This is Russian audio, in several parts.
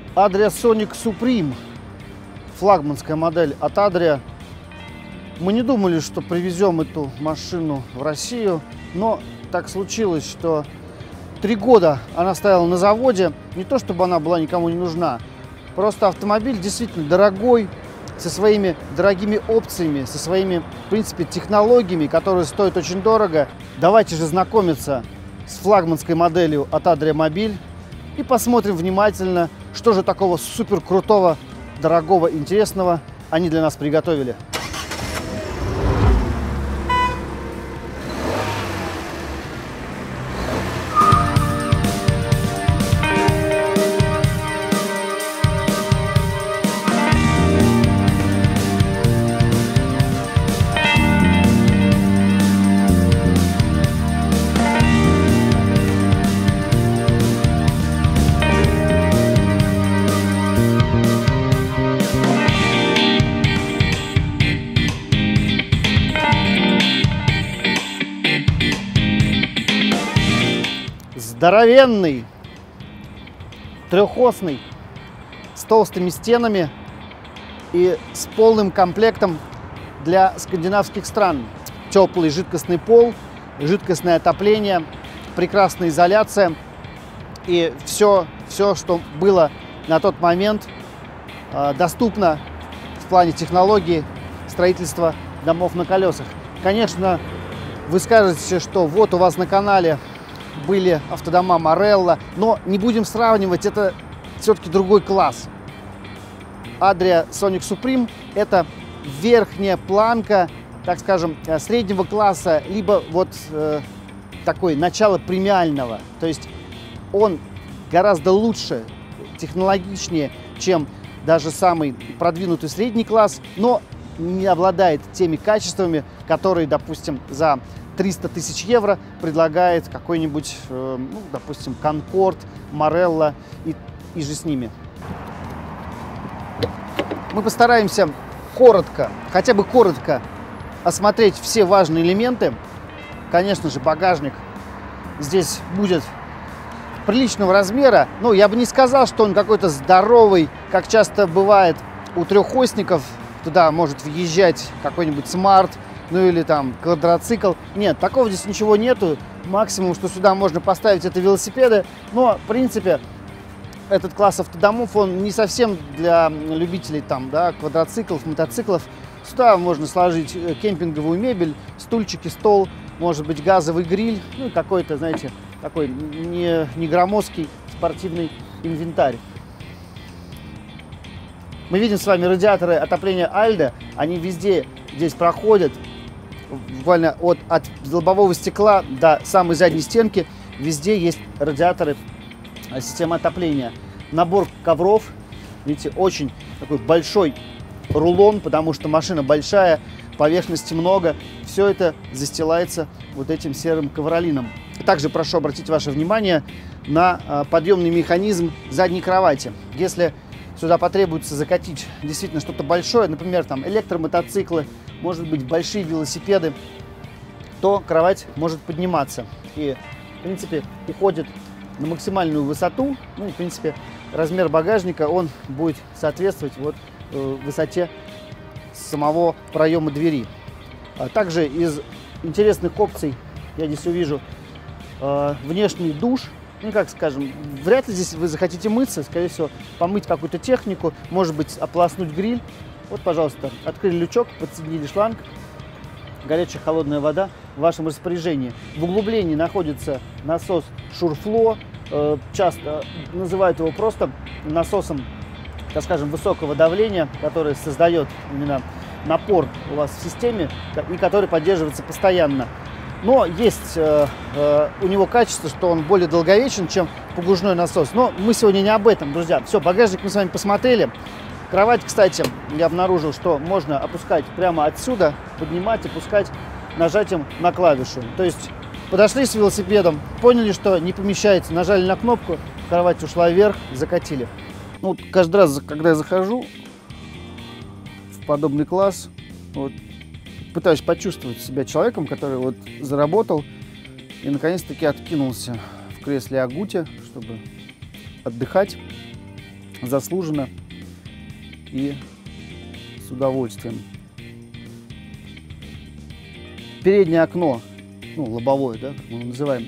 Adria Sonic Supreme, флагманская модель от Adria. Мы не думали, что привезем эту машину в Россию, но так случилось, что 3 года она стояла на заводе. Не то чтобы она была никому не нужна, просто автомобиль действительно дорогой, со своими дорогими опциями, со своими, в принципе, технологиями, которые стоят очень дорого. Давайте же знакомиться с флагманской моделью от Adria Mobil и посмотрим внимательно, что же такого супер крутого, дорогого, интересного они для нас приготовили. Здоровенный, трехосный, с толстыми стенами и с полным комплектом для скандинавских стран. Теплый жидкостный пол, жидкостное отопление, прекрасная изоляция и все, что было на тот момент доступно в плане технологии строительства домов на колесах. Конечно, вы скажете, что вот у вас на канале были автодома Marello, но не будем сравнивать, это все-таки другой класс. Adria Sonic Supreme – это верхняя планка, так скажем, среднего класса, либо вот такой начало премиального. То есть он гораздо лучше, технологичнее, чем даже самый продвинутый средний класс, но не обладает теми качествами, которые, допустим, за 300 тысяч евро предлагает какой-нибудь, ну, допустим, Concord, Marello и же с ними. Мы постараемся коротко, хотя бы коротко осмотреть все важные элементы. Конечно же, багажник здесь будет приличного размера. Ну, я бы не сказал, что он какой-то здоровый, как часто бывает у трехосников. Туда может въезжать какой-нибудь Smart, ну или там квадроцикл. Нет, такого здесь ничего нету. Максимум, что сюда можно поставить, это велосипеды. Но, в принципе, этот класс автодомов, он не совсем для любителей там, да, квадроциклов, мотоциклов. Сюда можно сложить кемпинговую мебель, стульчики, стол, может быть, газовый гриль, ну и какой-то, знаете, такой не громоздкий спортивный инвентарь. Мы видим с вами радиаторы отопления Alde. Они везде здесь проходят. Буквально от лобового стекла до самой задней стенки везде есть радиаторы системы отопления. Набор ковров, видите, очень такой большой рулон, потому что машина большая, поверхности много. Все это застилается вот этим серым ковролином. Также прошу обратить ваше внимание на подъемный механизм задней кровати. Если сюда потребуется закатить действительно что-то большое, например, там электромотоциклы, может быть, большие велосипеды, то кровать может подниматься и, в принципе, уходит на максимальную высоту. Ну и, в принципе, размер багажника, он будет соответствовать вот высоте самого проема двери. Также из интересных опций я здесь увижу внешний душ. Ну, как скажем, вряд ли здесь вы захотите мыться, скорее всего, помыть какую-то технику, может быть, ополоснуть гриль. Вот, пожалуйста, открыли лючок, подсоединили шланг, горячая холодная вода в вашем распоряжении. В углублении находится насос Шурфло, часто называют его просто насосом, так скажем, высокого давления, который создает именно напор у вас в системе и который поддерживается постоянно. Но есть у него качество, что он более долговечен, чем погружной насос. Но мы сегодня не об этом, друзья. Все, багажник мы с вами посмотрели. Кровать, кстати, я обнаружил, что можно опускать прямо отсюда, поднимать, опускать нажатием на клавишу. То есть подошли с велосипедом, поняли, что не помещается, нажали на кнопку, кровать ушла вверх, закатили. Ну, вот каждый раз, когда я захожу в подобный класс, вот, пытаюсь почувствовать себя человеком, который вот заработал и наконец-таки откинулся в кресле Агуте, чтобы отдыхать. заслуженно и с удовольствием. Переднее окно, ну, лобовое, да, как мы его называем,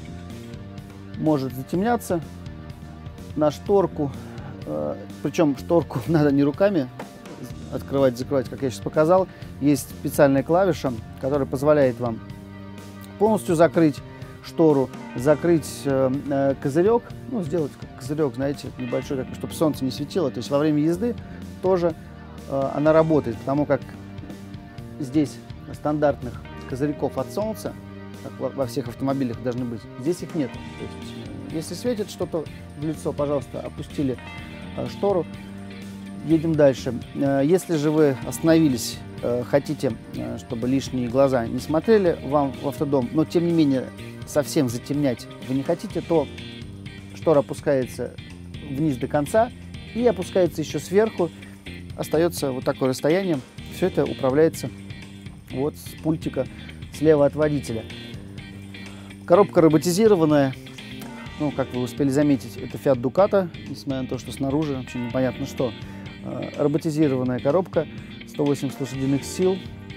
может затемняться на шторку. Причем шторку надо не руками открывать, закрывать, как я сейчас показал. Есть специальная клавиша, которая позволяет вам полностью закрыть штору, закрыть козырек, ну, сделать как козырек, знаете, небольшой, чтобы солнце не светило. То есть во время езды тоже она работает, потому как здесь стандартных козырьков от солнца, как во всех автомобилях должны быть, здесь их нет. То есть, если светит что-то в лицо, пожалуйста, опустили штору, едем дальше. Если же вы остановились, хотите, чтобы лишние глаза не смотрели вам в автодом, но тем не менее совсем затемнять вы не хотите, то штора опускается вниз до конца и опускается еще сверху. Остается вот такое расстояние. Все это управляется вот с пультика слева от водителя. Коробка роботизированная. Ну, как вы успели заметить, это Fiat Ducato, несмотря на то, что снаружи вообще непонятно что. Роботизированная коробка, 180 лошадиных сил,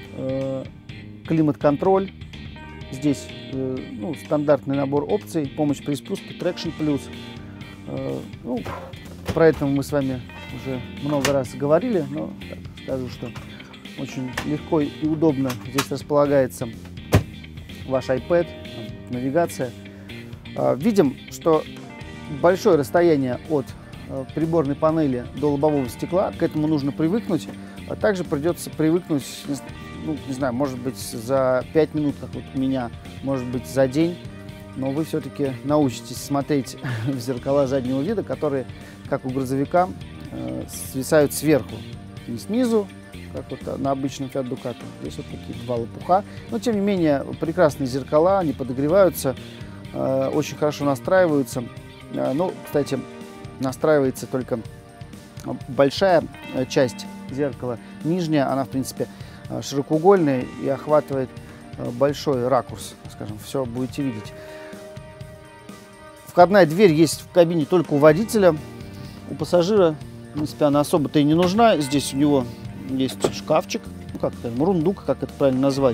климат-контроль. Здесь ну, стандартный набор опций, помощь при спуске, Traction Plus. Ну, про это мы с вами уже много раз говорили, но так, скажу, что очень легко и удобно здесь располагается ваш iPad, навигация. Видим, что большое расстояние от приборной панели до лобового стекла, к этому нужно привыкнуть, а также придется привыкнуть, ну, не знаю, может быть за 5 минут, как вот у меня, может быть за день, но вы все-таки научитесь смотреть в зеркала заднего вида, которые, как у грузовика, свисают сверху, не снизу, как вот на обычном Fiat Ducato. Здесь вот такие два лопуха, но тем не менее прекрасные зеркала, они подогреваются, очень хорошо настраиваются. Ну, кстати, настраивается только большая часть зеркала, нижняя, она в принципе широкоугольная и охватывает большой ракурс, скажем, все будете видеть. Входная дверь есть в кабине только у водителя, у пассажира, в принципе, она особо-то и не нужна. Здесь у него есть шкафчик, ну, как это, рундук, как это правильно назвать.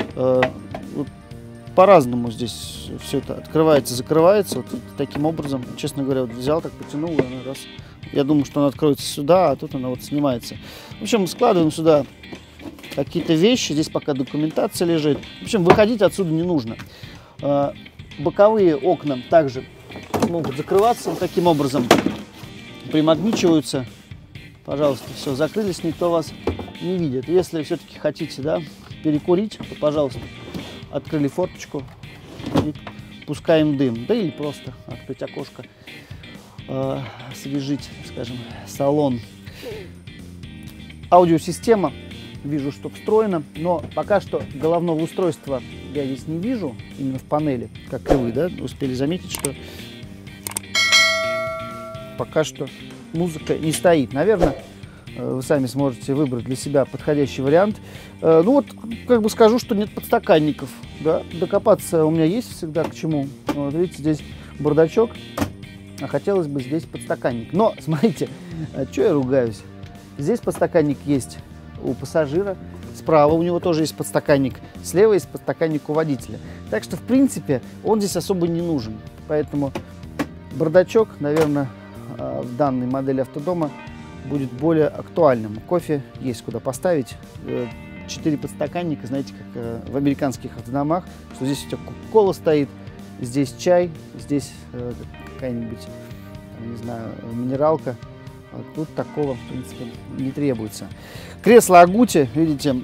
По-разному здесь все это открывается, закрывается вот таким образом. Честно говоря, вот взял, так потянул, и она раз. Я думаю, что она откроется сюда, а тут она вот снимается. В общем, складываем сюда какие-то вещи. Здесь пока документация лежит. В общем, выходить отсюда не нужно. Боковые окна также могут закрываться вот таким образом. Примагничиваются. Пожалуйста, все, закрылись, никто вас не видит. Если все-таки хотите, да, перекурить, то, пожалуйста, открыли форточку и пускаем дым. Да или просто открыть окошко, освежить, скажем, салон. Аудиосистема, вижу, что встроена, но пока что головного устройства я здесь не вижу, именно в панели, как и вы, да, успели заметить, что пока что музыка не стоит. Наверное, вы сами сможете выбрать для себя подходящий вариант. Ну вот, как бы скажу, что нет подстаканников. Да? Докопаться у меня есть всегда к чему. Вот, видите, здесь бардачок, а хотелось бы здесь подстаканник. Но, смотрите, что я ругаюсь. Здесь подстаканник есть у пассажира, справа у него тоже есть подстаканник, слева есть подстаканник у водителя. Так что, в принципе, он здесь особо не нужен. Поэтому бардачок, наверное, в данной модели автодома будет более актуальным. Кофе есть куда поставить. 4 подстаканника, знаете, как в американских автодомах, что здесь у тебя кока-кола стоит, здесь чай, здесь какая-нибудь, не знаю, минералка. А тут такого, в принципе, не требуется. Кресло Агути, видите,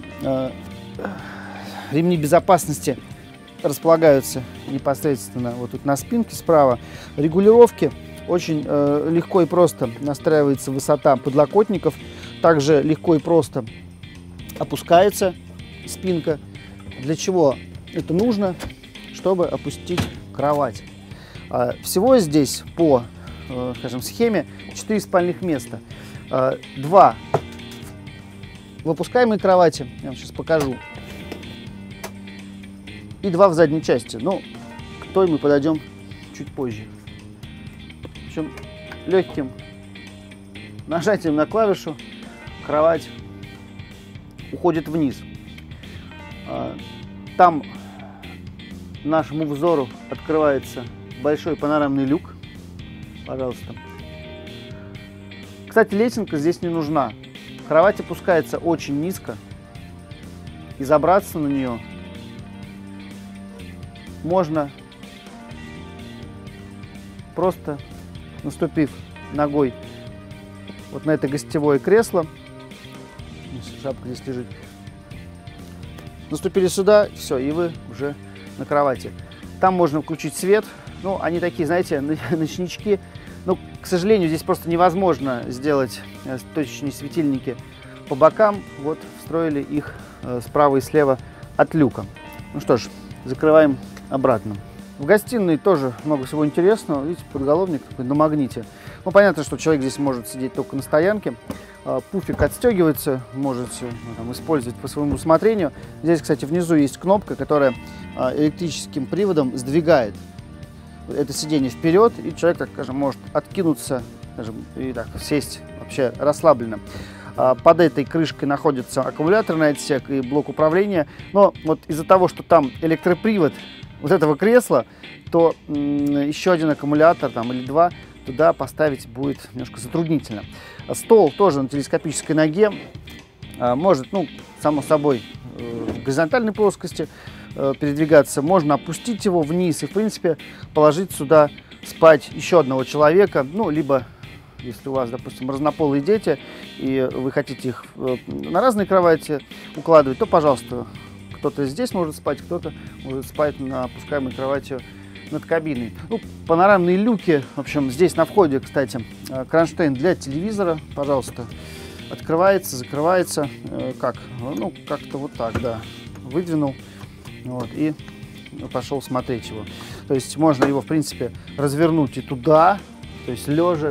ремни безопасности располагаются непосредственно вот тут на спинке справа. Регулировки. Очень легко и просто настраивается высота подлокотников. Также легко и просто опускается спинка. Для чего это нужно? Чтобы опустить кровать. Всего здесь по, скажем, схеме 4 спальных места. 2 в опускаемой кровати, я вам сейчас покажу, и 2 в задней части. Ну, к той мы подойдем чуть позже. В общем, легким нажатием на клавишу кровать уходит вниз. Там нашему взору открывается большой панорамный люк. Пожалуйста. Кстати, лесенка здесь не нужна. Кровать опускается очень низко. И забраться на нее можно, просто наступив ногой вот на это гостевое кресло. Шапка здесь лежит. Наступили сюда, все, и вы уже на кровати. Там можно включить свет. Ну, они такие, знаете, ночнички. Ну, к сожалению, здесь просто невозможно сделать точечные светильники по бокам. Вот встроили их справа и слева от люка. Ну что ж, закрываем обратно. В гостиной тоже много всего интересного. Видите, подголовник такой на магните. Ну, понятно, что человек здесь может сидеть только на стоянке. Пуфик отстегивается, можете там использовать по своему усмотрению. Здесь, кстати, внизу есть кнопка, которая электрическим приводом сдвигает это сиденье вперед, и человек, так скажем, может откинуться, скажем, и так сесть вообще расслабленно. Под этой крышкой находится аккумуляторный отсек и блок управления. Но вот из-за того, что там электропривод вот этого кресла, то еще один аккумулятор там, или два туда поставить будет немножко затруднительно. Стол тоже на телескопической ноге. Может, ну, само собой, в горизонтальной плоскости передвигаться. Можно опустить его вниз и, в принципе, положить сюда спать еще одного человека. Ну, либо, если у вас, допустим, разнополые дети, и вы хотите их на разные кровати укладывать, то, пожалуйста, кто-то здесь может спать, кто-то может спать на опускаемой кровати над кабиной. Ну, панорамные люки, в общем, здесь на входе, кстати, кронштейн для телевизора, пожалуйста, открывается, закрывается, как? Ну, как-то вот так, да, выдвинул, вот, и пошел смотреть его. То есть можно его, в принципе, развернуть и туда, то есть лежа,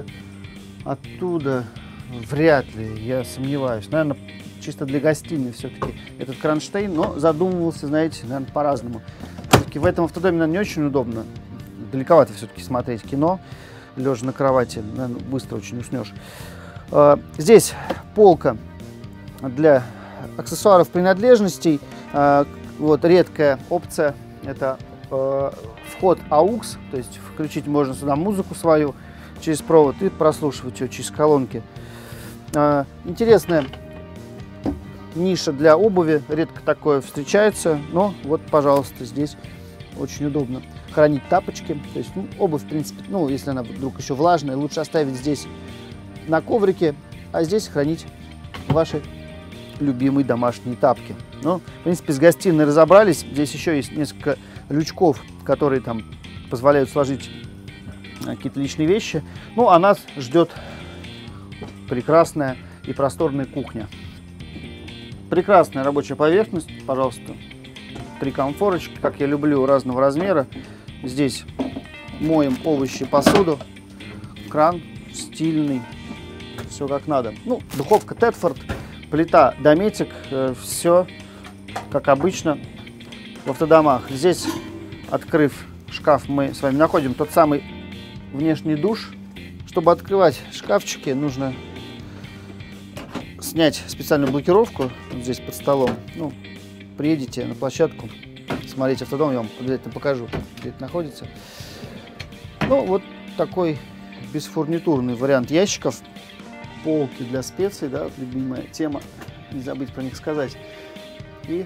оттуда вряд ли, я сомневаюсь, наверное, чисто для гостиной все-таки этот кронштейн, но задумывался, знаете, наверное, по-разному. Все-таки в этом автодоме, наверное, не очень удобно. Далековато все-таки смотреть кино, лежа на кровати, наверное, быстро очень уснешь. Здесь полка для аксессуаров, принадлежностей. Вот редкая опция, это вход AUX, то есть включить можно сюда музыку свою через провод и прослушивать ее через колонки. Интересная ниша для обуви, редко такое встречается, но вот, пожалуйста, здесь очень удобно хранить тапочки. То есть, ну, обувь, в принципе, ну, если она вдруг еще влажная, лучше оставить здесь на коврике, а здесь хранить ваши любимые домашние тапки. Ну, в принципе, с гостиной разобрались. Здесь еще есть несколько лючков, которые там позволяют сложить какие-то личные вещи. Ну, а нас ждет прекрасная и просторная кухня. Прекрасная рабочая поверхность, пожалуйста, 3 комфорочки, как я люблю, разного размера. Здесь моем овощи, посуду, кран стильный, все как надо. Ну, духовка Тедфорд, плита Дометик, все как обычно в автодомах. Здесь, открыв шкаф, мы с вами находим тот самый внешний душ. Чтобы открывать шкафчики, нужно снять специальную блокировку вот здесь под столом. Ну, приедете на площадку, смотрите автодом, я вам обязательно покажу, где это находится. Ну, вот такой бесфурнитурный вариант ящиков. Полки для специй, да, любимая тема, не забыть про них сказать. И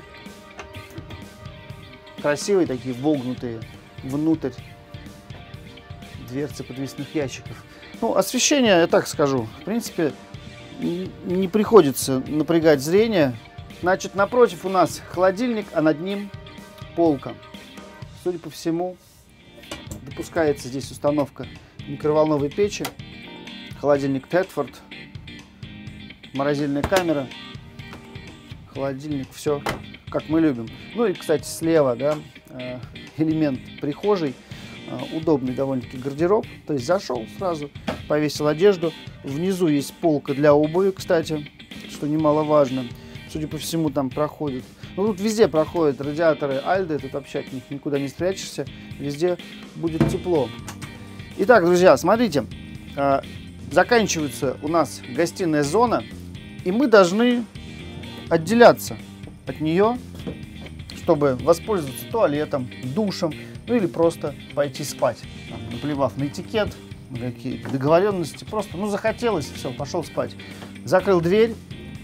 красивые такие вогнутые внутрь дверцы подвесных ящиков. Ну, освещение, я так скажу, в принципе, не приходится напрягать зрение. Значит, напротив у нас холодильник, а над ним полка. Судя по всему, допускается здесь установка микроволновой печи, холодильник Тедфорд, морозильная камера, холодильник, все как мы любим. Ну и, кстати, слева, да, элемент прихожей, удобный довольно-таки гардероб, то есть зашел сразу, повесил одежду. Внизу есть полка для обуви, кстати, что немаловажно. Судя по всему, там проходит. Ну, тут везде проходят радиаторы Альды, тут вообще от них никуда не спрячешься, везде будет тепло. Итак, друзья, смотрите, заканчивается у нас гостиная зона, и мы должны отделяться от нее, чтобы воспользоваться туалетом, душем, ну или просто пойти спать, там, наплевав на этикет, на какие договоренности, просто, ну, захотелось, все, пошел спать. Закрыл дверь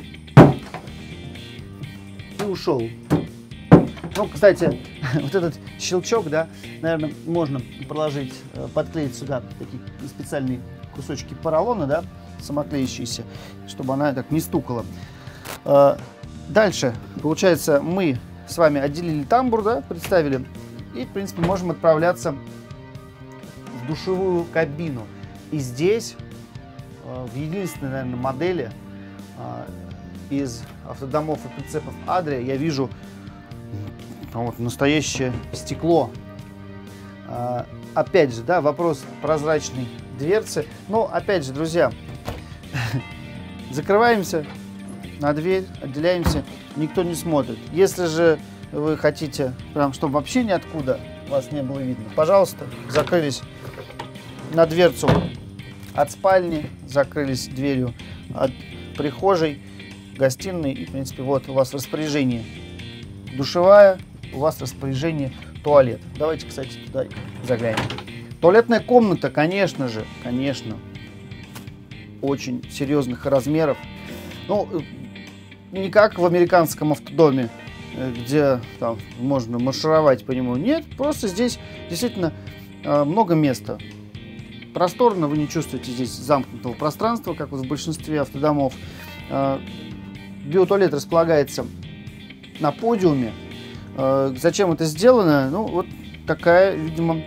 и ушел. Ну, кстати, вот этот щелчок, да, наверное, можно проложить, подклеить сюда такие специальные кусочки поролона, да, самоклеющиеся, чтобы она так не стукала. Дальше, получается, мы с вами отделили тамбур, да, представили, и, в принципе, можем отправляться в душевую кабину. И здесь, в единственной, наверное, модели из автодомов и прицепов Adria, я вижу вот настоящее стекло. Опять же, да, вопрос прозрачной дверцы. Но, опять же, друзья, закрываемся на дверь, отделяемся, никто не смотрит. Если же вы хотите, прям, чтобы вообще ниоткуда вас не было видно, пожалуйста, закрылись на дверцу от спальни, закрылись дверью от прихожей, гостиной, и, в принципе, вот у вас в распоряжении душевая, у вас в распоряжении туалет. Давайте, кстати, туда заглянем. Туалетная комната, конечно же, очень серьезных размеров. Ну, не как в американском автодоме, где там можно маршировать по нему. Нет, просто здесь действительно много места. Просторно, вы не чувствуете здесь замкнутого пространства, как вот в большинстве автодомов. Биотуалет располагается на подиуме. Зачем это сделано? Ну, вот такая, видимо,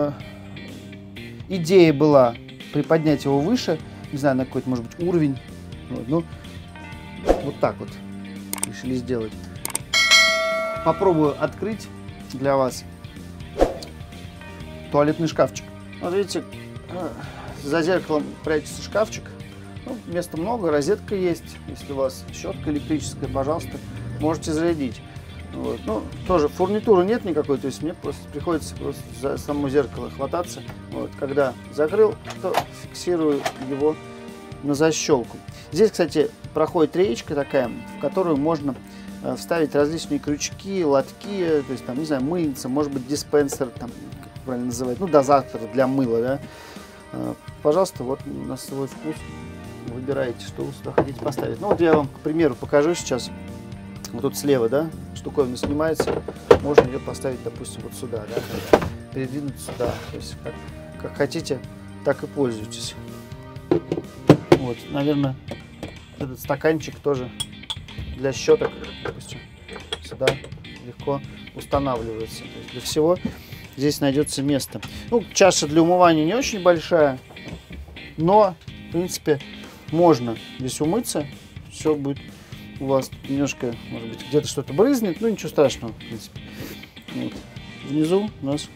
идея была приподнять его выше, не знаю, на какой-то, может быть, уровень. Вот, ну, вот так вот решили сделать. Попробую открыть для вас туалетный шкафчик. Вот видите, за зеркалом прячется шкафчик. Ну, места много, розетка есть. Если у вас щетка электрическая, пожалуйста, можете зарядить. Вот. Ну, тоже фурнитуры нет никакой, то есть мне просто приходится просто за само зеркало хвататься. Вот. Когда закрыл, то фиксирую его на защелку. Здесь, кстати, проходит реечка такая, в которую можно вставить различные крючки, лотки, то есть там, не знаю, мыльница, может быть, диспенсер, там, как правильно называть, ну, дозатор для мыла, да. Пожалуйста, вот на свой вкус выбираете, что вы сюда хотите поставить. Ну, вот я вам, к примеру, покажу сейчас. Вот тут слева, да, штуковина снимается, можно ее поставить, допустим, вот сюда, да, передвинуть сюда. То есть, как хотите, так и пользуйтесь. Вот, наверное, этот стаканчик тоже для щеток, допустим, сюда легко устанавливается. То есть для всего здесь найдется место. Ну, чаша для умывания не очень большая, но, в принципе, можно здесь умыться, все будет у вас немножко, может быть, где-то что-то брызнет, ну ничего страшного, в принципе. Вот. Внизу у нас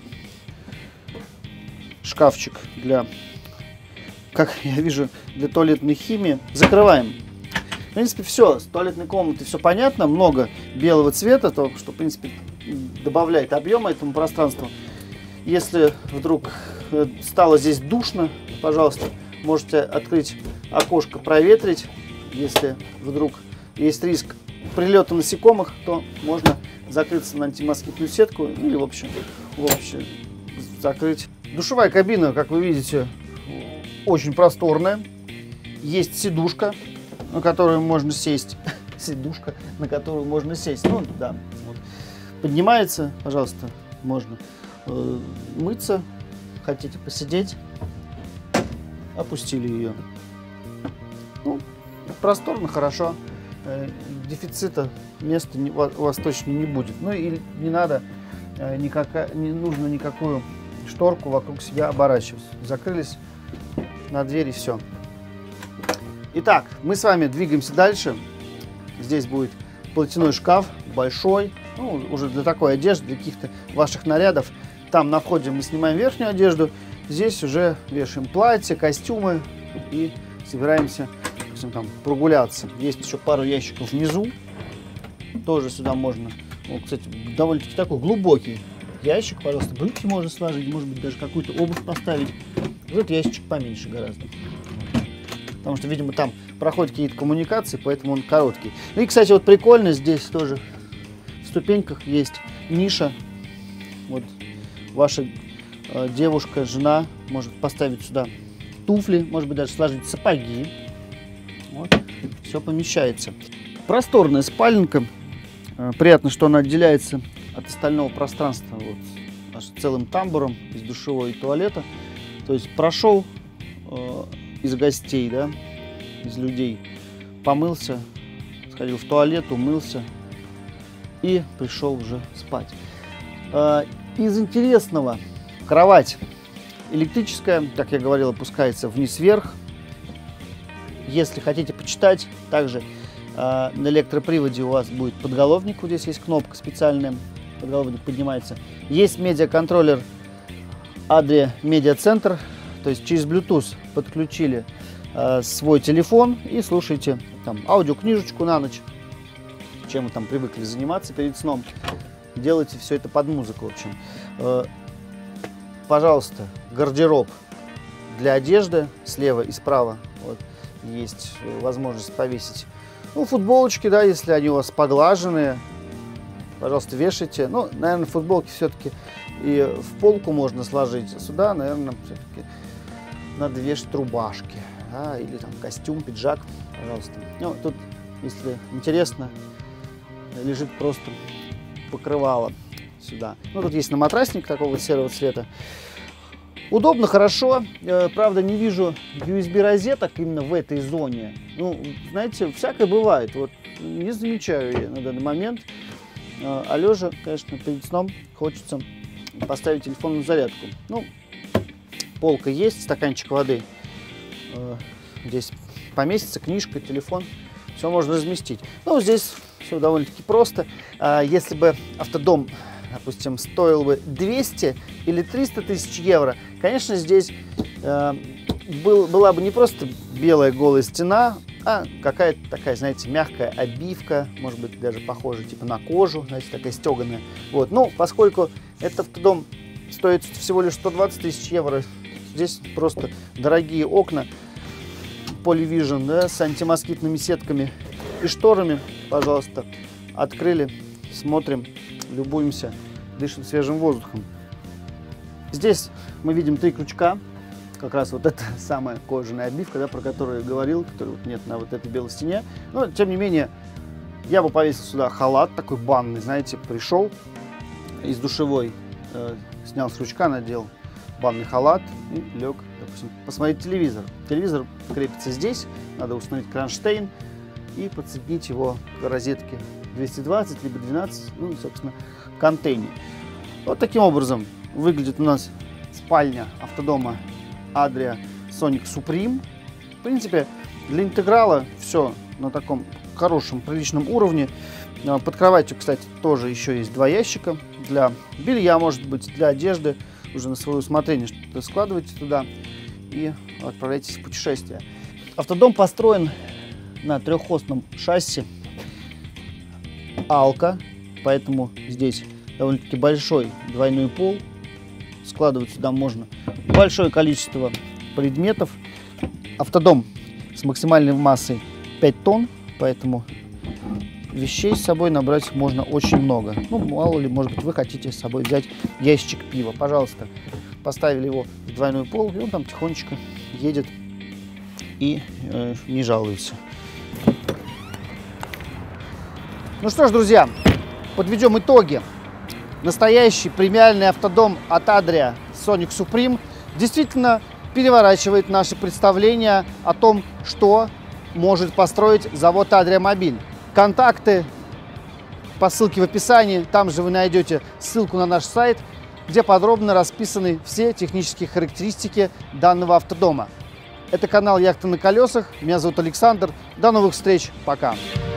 шкафчик для, как я вижу, для туалетной химии. Закрываем. В принципе, все, с туалетной комнаты все понятно, много белого цвета, то, что, в принципе, добавляет объема этому пространству. Если вдруг стало здесь душно, пожалуйста, можете открыть окошко, проветрить. Если вдруг есть риск прилета насекомых, то можно закрыться на антимоскитную сетку или, в общем, закрыть. Душевая кабина, как вы видите, очень просторная. Есть сидушка, на которую можно сесть. Сидушка, на которую можно сесть. Ну, да. Вот. Поднимается, пожалуйста, можно мыться. Хотите посидеть, опустили ее. Ну, просторно, хорошо. Дефицита места у вас точно не будет. Ну и не надо, не нужно никакую шторку вокруг себя оборачивать. Закрылись на дверь и все. Итак, мы с вами двигаемся дальше. Здесь будет платяной шкаф, большой, ну, уже для такой одежды, для каких-то ваших нарядов. Там на входе мы снимаем верхнюю одежду, здесь уже вешаем платья, костюмы и собираемся там прогуляться. Есть еще пару ящиков внизу, тоже сюда можно. Вот, кстати, довольно-таки такой глубокий ящик, пожалуйста, брюки можно сложить, может быть, даже какую-то обувь поставить. Вот ящичек поменьше гораздо. потому что, видимо, там проходят какие-то коммуникации, поэтому он короткий. Ну и, кстати, вот прикольно, здесь тоже в ступеньках есть ниша. Вот ваша девушка, жена может поставить сюда туфли, может быть, даже сложить сапоги. Вот, все помещается. Просторная спаленка. Приятно, что она отделяется от остального пространства вот, аж целым тамбуром из душевой и туалета. То есть прошел из гостей, да, из людей, помылся, сходил в туалет, умылся и пришел уже спать. Из интересного, кровать электрическая, как я говорил, опускается вниз-вверх. Если хотите почитать, также на электроприводе у вас будет подголовник. Вот здесь есть кнопка специальная, подголовник поднимается. Есть медиаконтроллер Adria Media Center, то есть через Bluetooth подключили свой телефон и слушаете там аудиокнижечку на ночь, чем вы там привыкли заниматься перед сном. Делайте все это под музыку, в общем. Пожалуйста, гардероб для одежды слева и справа. Вот, есть возможность повесить, ну, футболочки, да, если они у вас поглаженные, пожалуйста, вешайте. Ну, наверное, футболки все-таки и в полку можно сложить. Сюда, наверное, все-таки надо вешать рубашки, да, или там костюм, пиджак, пожалуйста. Ну, тут, если интересно, лежит просто покрывало сюда. Ну, тут есть наматрасник такого серого цвета. Удобно, хорошо. Правда, не вижу USB-розеток именно в этой зоне. Ну, знаете, всякое бывает. Вот не замечаю я на данный момент. А лежа, конечно, перед сном хочется поставить телефон на зарядку. Ну, полка есть, стаканчик воды. Здесь поместится, книжка, телефон. Все можно разместить. Ну, здесь все довольно-таки просто. Если бы автодом, допустим, стоил бы 200 или 300 тысяч евро, конечно, здесь была бы не просто белая голая стена, а какая-то такая, знаете, мягкая обивка, может быть, даже похожа типа на кожу, знаете, такая стеганая. Вот. Ну, поскольку этот автодом стоит всего лишь 120 тысяч евро, здесь просто дорогие окна, Polyvision, да, с антимоскитными сетками и шторами, пожалуйста, открыли, смотрим, любуемся, дышим свежим воздухом. Здесь мы видим 3 крючка, как раз вот эта самая кожаная обивка, да, про которую я говорил, которой вот нет на вот этой белой стене. Но, тем не менее, я бы повесил сюда халат такой банный, знаете, пришел из душевой, снял с крючка, надел банный халат и лег, допустим, посмотреть телевизор. Телевизор крепится здесь, надо установить кронштейн и подсоединить его к розетке 220 либо 12, ну и, собственно, к антенне. Вот таким образом выглядит у нас спальня автодома Adria Sonic Supreme. В принципе, для интеграла все на таком хорошем, приличном уровне. Под кроватью, кстати, тоже еще есть 2 ящика для белья, может быть, для одежды. Уже на свое усмотрение что-то складывайте туда и отправляйтесь в путешествие. Автодом построен на 3-осном шасси Алка, поэтому здесь довольно-таки большой двойной пол. Складывать сюда можно большое количество предметов. Автодом с максимальной массой 5 тонн, поэтому вещей с собой набрать можно очень много. Ну, мало ли, может быть, вы хотите с собой взять ящик пива. Пожалуйста, поставили его в двойной пол, и он там тихонечко едет и не жалуется. Ну что ж, друзья, подведем итоги. Настоящий премиальный автодом от Adria Sonic Supreme действительно переворачивает наши представления о том, что может построить завод Adria Mobil. Контакты по ссылке в описании, там же вы найдете ссылку на наш сайт, где подробно расписаны все технические характеристики данного автодома. Это канал «Яхта на колесах», меня зовут Александр, до новых встреч, пока!